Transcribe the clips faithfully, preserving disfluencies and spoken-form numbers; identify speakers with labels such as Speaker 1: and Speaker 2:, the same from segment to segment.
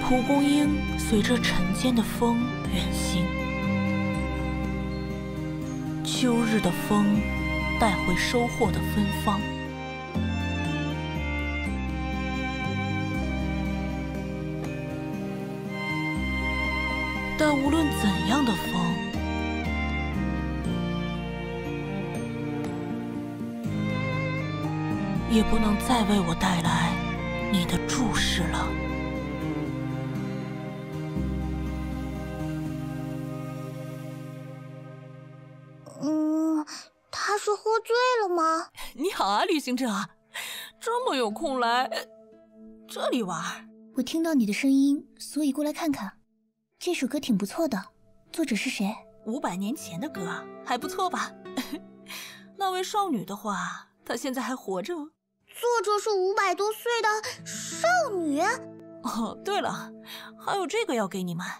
Speaker 1: 蒲公英随着晨间的风远行，秋日的风带回收获的芬芳。但无论怎样的风，也不能再为我带来你的注视了。
Speaker 2: 嗯，他是喝醉了吗？
Speaker 1: 你好啊，旅行者，这么有空来这里玩？
Speaker 3: 我听到你的声音，所以过来看看。这首歌挺不错的，作者是谁？
Speaker 1: 五百年前的歌，还不错吧？那位少女的话，她现在还活着。
Speaker 2: 作者是五百多岁的少女。
Speaker 1: 哦，对了，还有这个要给你们。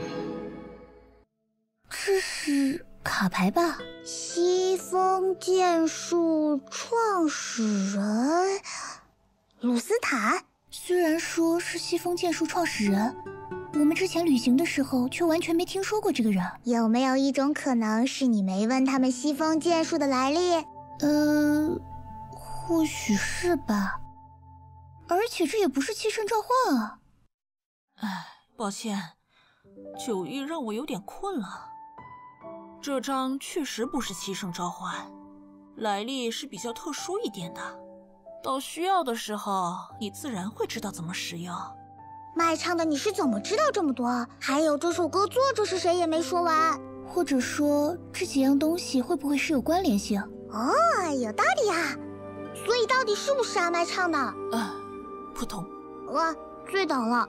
Speaker 3: 这是卡牌吧？
Speaker 2: 西风剑术创始人鲁斯坦。
Speaker 3: 虽然说是西风剑术创始人，我们之前旅行的时候却完全没听说过这个人。
Speaker 2: 有没有一种可能是你没问他们西风剑术的来历？
Speaker 3: 呃，或许是吧。而且这也不是七圣召唤啊。
Speaker 1: 唉，抱歉，酒意让我有点困了。这张确实不是七圣召唤，来历是比较特殊一点的。到需要的时候，你自然会知道怎么使用。
Speaker 2: 卖唱的你是怎么知道这么多？还有这首歌作者是谁也没说完。
Speaker 3: 或者说这几样东西会不会是有关联性？
Speaker 2: 哦，有道理啊。所以到底是不是阿麦唱的？
Speaker 1: 啊，扑通！
Speaker 2: 哇，醉倒了。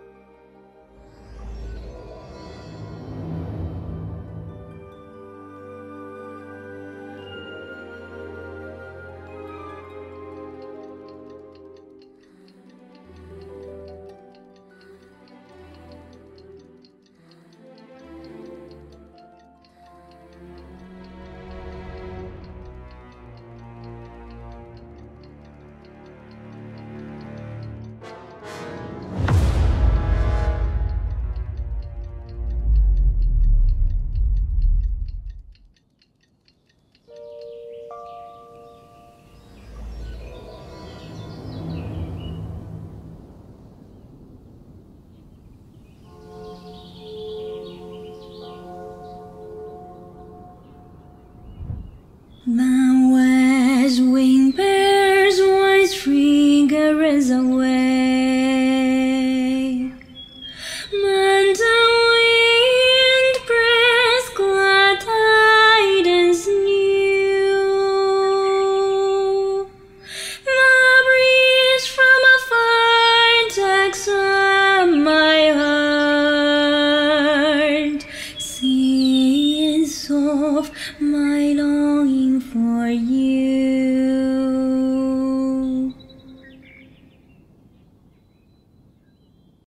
Speaker 4: Man wears wing bears, one stringer is away. Man the wind breath glad tidings new. The breeze from afar takes on my heart, sings of my